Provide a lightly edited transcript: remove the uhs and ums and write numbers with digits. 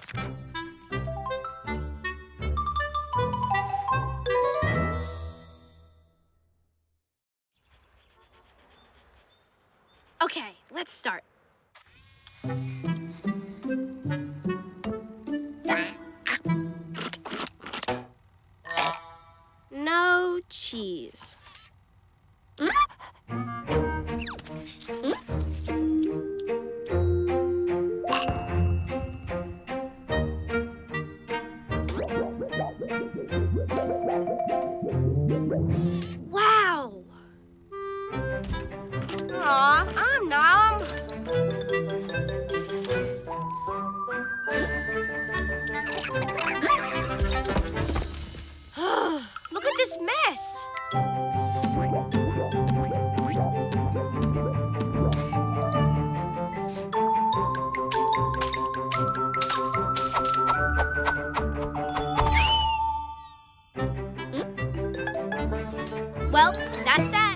Okay, let's start. No cheese. Wow! Aw, Om Nom. Look at this mess. Well, that's that.